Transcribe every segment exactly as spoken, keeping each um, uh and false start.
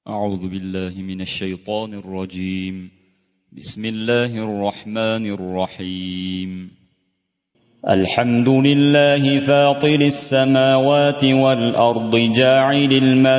أعوذ بالله من الشيطان الرجيم. بسم الله الرحمن الرحيم. الحمد لله فاطر السماوات والأرض جاعل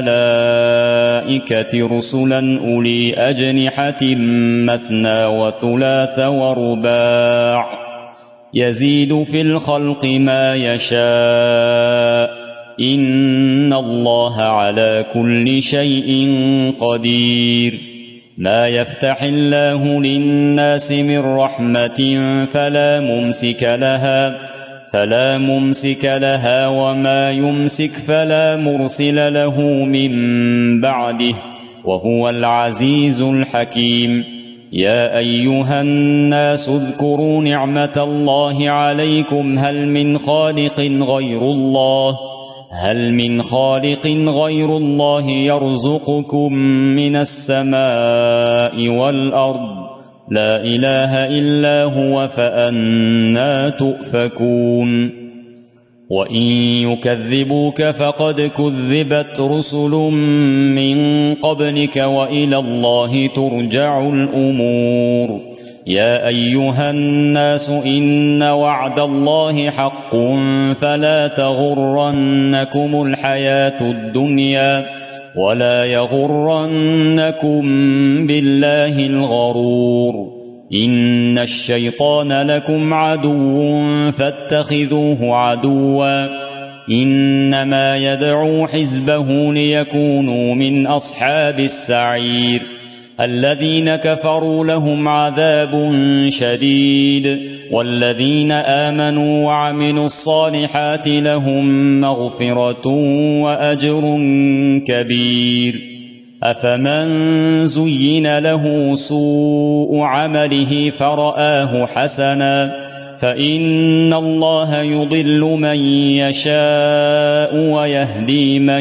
الملائكة رسلا أولي أجنحة مثنى وثلاث ورباع يزيد في الخلق ما يشاء إن الله على كل شيء قدير. ما يفتح الله للناس من رحمة فلا ممسك لها فلا ممسك لها وما يمسك فلا مرسل له من بعده وهو العزيز الحكيم. يا أيها الناس اذكروا نعمة الله عليكم هل من خالق غير الله هل من خالق غير الله يرزقكم من السماء والأرض لا إله إلا هو فأنى تؤفكون. وإن يكذبوك فقد كذبت رسل من قبلك وإلى الله ترجع الأمور. يا أيها الناس إن وعد الله حق فلا تغرنكم الحياة الدنيا ولا يغرنكم بالله الغرور. إن الشيطان لكم عدو فاتخذوه عدوا إنما يدعو حزبه ليكونوا من أصحاب السعير. الذين كفروا لهم عذاب شديد والذين آمنوا وعملوا الصالحات لهم مغفرة وأجر كبير. أفمن زين له سوء عمله فرآه حسنا فإن الله يضل من يشاء ويهدي من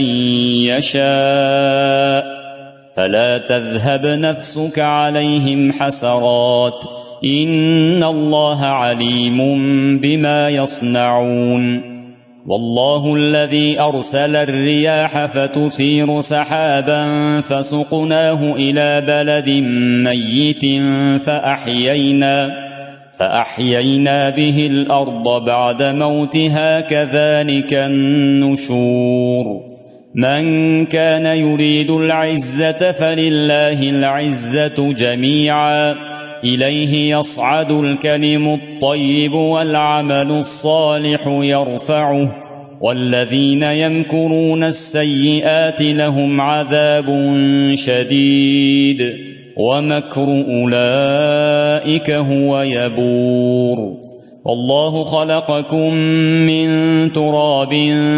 يشاء فلا تذهب نفسك عليهم حسرات إن الله عليم بما يصنعون. والله الذي أرسل الرياح فتثير سحابا فسقناه إلى بلد ميت فأحيينا فأحيينا به الأرض بعد موتها كذلك النشور. من كان يريد العزة فلله العزة جميعا إليه يصعد الكلم الطيب والعمل الصالح يرفعه والذين يمكرون السيئات لهم عذاب شديد ومكر أولئك هو يبور. والله خلقكم من تراب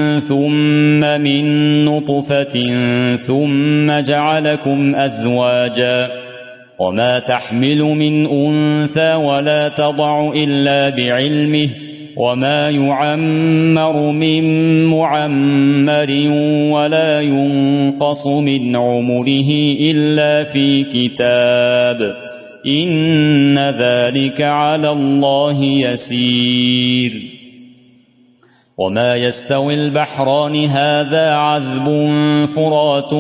ثم من نطفة ثم جعلكم أزواجا وما تحمل من أنثى ولا تضع إلا بعلمه وما يعمر من معمر ولا ينقص من عمره إلا في كتاب إن ذلك على الله يسير. وما يستوي البحران هذا عذب فرات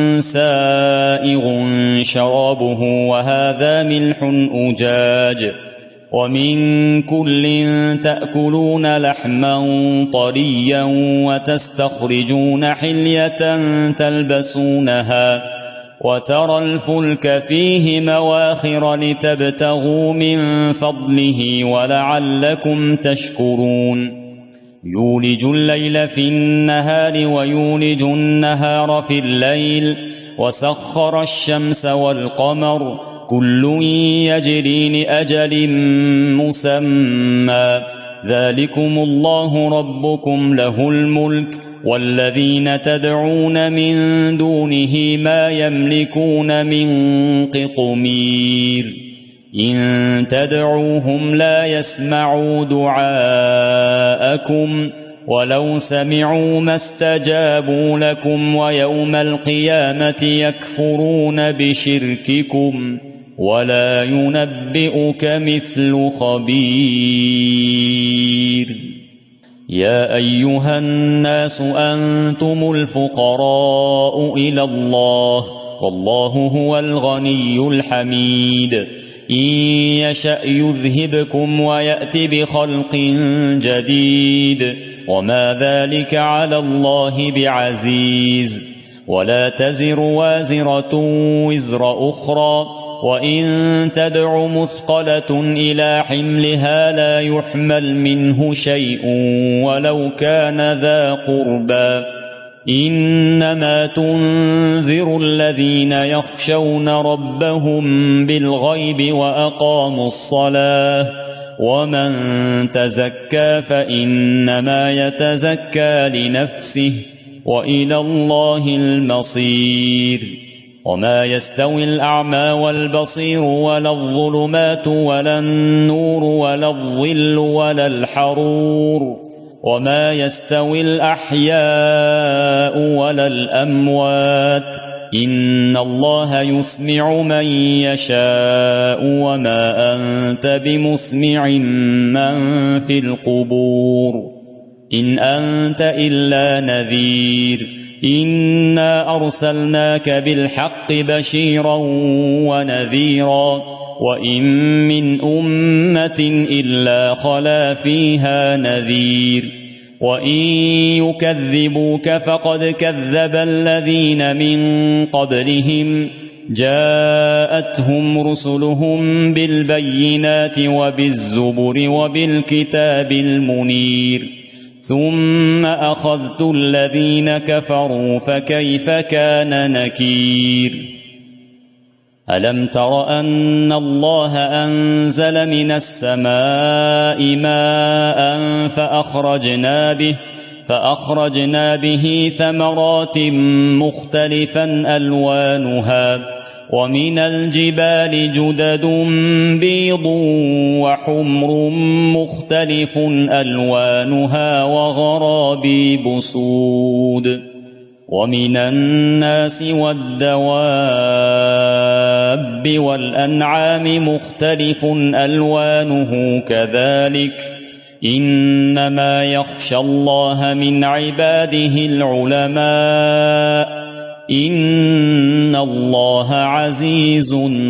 سائغ شرابه وهذا ملح أجاج ومن كل تأكلون لحما طريا وتستخرجون حلية تلبسونها وترى الفلك فيه مواخر لتبتغوا من فضله ولعلكم تشكرون. يولج الليل في النهار ويولج النهار في الليل وسخر الشمس والقمر كل يجري لأجل مسمى ذلكم الله ربكم له الملك والذين تدعون من دونه ما يملكون من قطمير. إن تدعوهم لا يسمعوا دعاءكم ولو سمعوا ما استجابوا لكم ويوم القيامة يكفرون بشرككم ولا ينبئك مثل خبير. يا أيها الناس أنتم الفقراء إلى الله والله هو الغني الحميد. إن يشأ يذهبكم ويأت بخلق جديد وما ذلك على الله بعزيز. ولا تزر وازرة وزر أخرى وإن تدع مثقلة إلى حملها لا يحمل منه شيء ولو كان ذا قربى. إنما تنذر الذين يخشون ربهم بالغيب وأقاموا الصلاة ومن تزكى فإنما يتزكى لنفسه وإلى الله المصير. وما يستوي الأعمى والبصير ولا الظلمات ولا النور ولا الظل ولا الحرور وما يستوي الأحياء ولا الأموات إن الله يسمع من يشاء وما أنت بمسمع من في القبور إن أنت إلا نذير. إنا أرسلناك بالحق بشيرا ونذيرا وإن من أمة إلا خلا فيها نذير. وإن يكذبوك فقد كذب الذين من قبلهم جاءتهم رسلهم بالبينات وبالزبر وبالكتاب المنير ثم أخذت الذين كفروا فكيف كان نكير. ألم تر أن الله أنزل من السماء ماء فأخرجنا به فأخرجنا به ثمرات مختلفا ألوانها ومن الجبال جدد بيض وحمر مختلف ألوانها وغرابيب سود ومن الناس والدواب والأنعام مختلف ألوانه كذلك إنما يخشى الله من عباده العلماء إن الله عزيز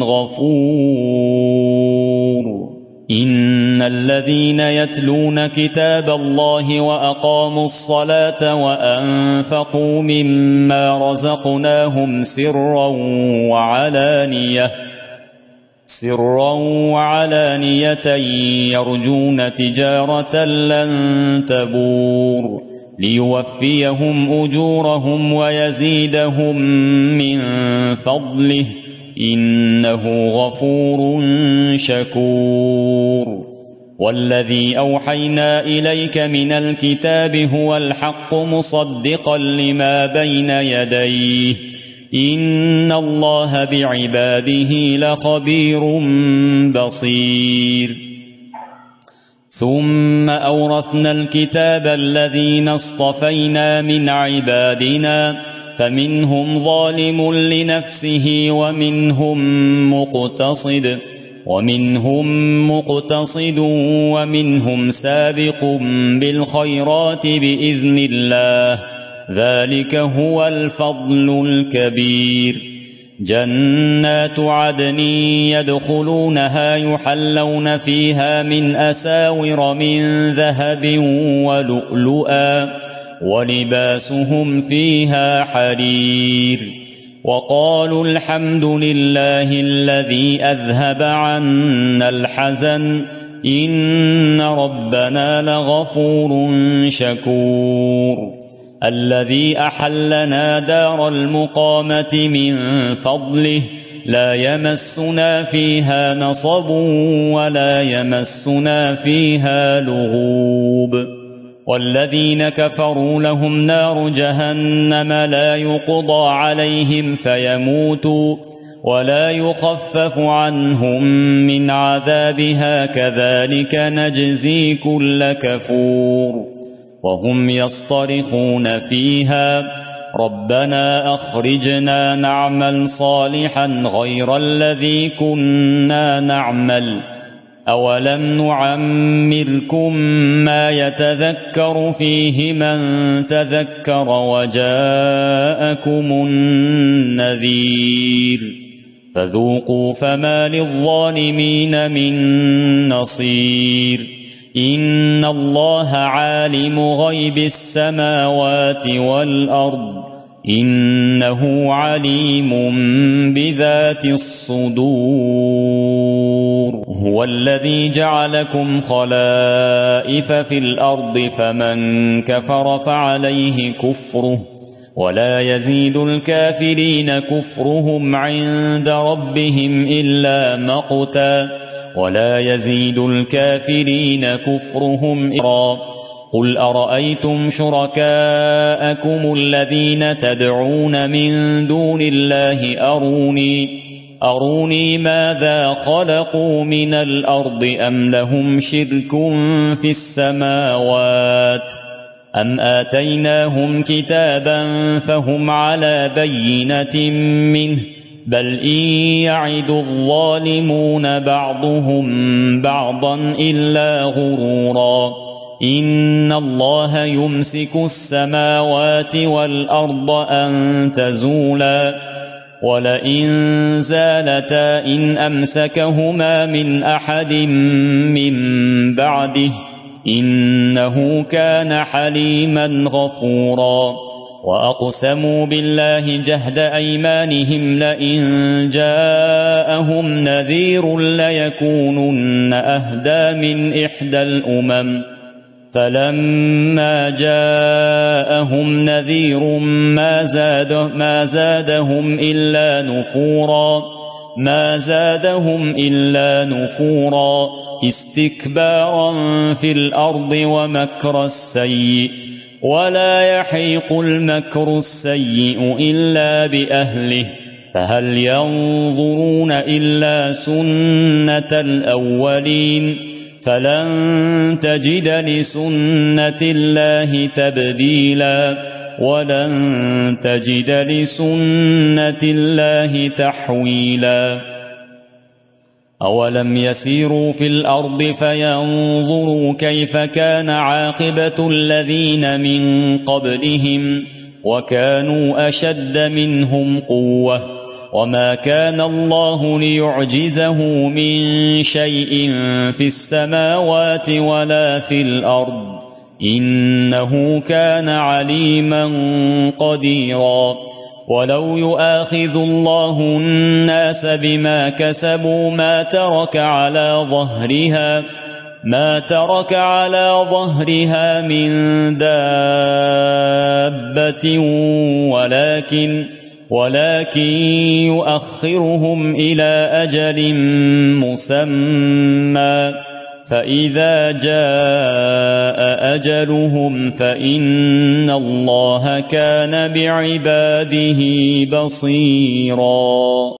غفور. إن الذين يتلون كتاب الله وأقاموا الصلاة وأنفقوا مما رزقناهم سرا وعلانية سرا وعلانية يرجون تجارة لن تبور ليوفيهم أجورهم ويزيدهم من فضله إنه غفور شكور. والذي أوحينا إليك من الكتاب هو الحق مصدقا لما بين يديه إن الله بعباده لخبير بصير. ثم أورثنا الكتاب الذين اصطفينا من عبادنا فمنهم ظالم لنفسه ومنهم مقتصد ومنهم مقتصد ومنهم سابق بالخيرات بإذن الله ذلك هو الفضل الكبير. جنات عدن يدخلونها يحلون فيها من أساور من ذهب ولؤلؤا ولباسهم فيها حرير. وقالوا الحمد لله الذي أذهب عنا الحزن إن ربنا لغفور شكور. الذي أحلنا دار المقامة من فضله لا يمسنا فيها نصب ولا يمسنا فيها لغوب. والذين كفروا لهم نار جهنم لا يقضى عليهم فيموتوا ولا يخفف عنهم من عذابها كذلك نجزي كل كفور. وهم يصطرخون فيها ربنا أخرجنا نعمل صالحا غير الذي كنا نعمل أولم نعمركم ما يتذكر فيه من تذكر وجاءكم النذير فذوقوا فما للظالمين من نصير إن الله عالم غيب السماوات والأرض إنه عليم بذات الصدور هو الذي جعلكم خلائف في الأرض فمن كفر فعليه كفره ولا يزيد الكافرين كفرهم عند ربهم إلا مقتا ولا يزيد الكافرين كفرهم إلا قل أرأيتم شركاءكم الذين تدعون من دون الله أروني أروني ماذا خلقوا من الأرض أم لهم شرك في السماوات أم آتيناهم كتابا فهم على بينة منه بل إن يعد الظالمون بعضهم بعضا إلا غرورا إن الله يمسك السماوات والأرض أن تزولا ولئن زالتا إن أمسكهما من أحد من بعده إنه كان حليما غفورا وأقسموا بالله جهد أيمانهم لئن جاءهم نذير ليكونن أهدى من إحدى الأمم فلما جاءهم نذير ما زاده ما زادهم إلا نفورا ما زادهم إلا نفورا استكبارا في الأرض ومكر السيء ولا يحيق المكر السيء إلا بأهله فهل ينظرون إلا سنة الأولين فلن تجد لسنة الله تبديلا ولن تجد لسنة الله تحويلا أولم يسيروا في الأرض فينظروا كيف كان عاقبة الذين من قبلهم وكانوا أشد منهم قوة وما كان الله ليعجزه من شيء في السماوات ولا في الأرض إنه كان عليما قديرا ولو يؤاخذ الله الناس بما كسبوا ما ترك على ظهرها ما ترك على ظهرها من دابة ولكن ولكن يؤخرهم إلى أجل مسمى فإذا جاء أجلهم فإن الله كان بعباده بصيرا.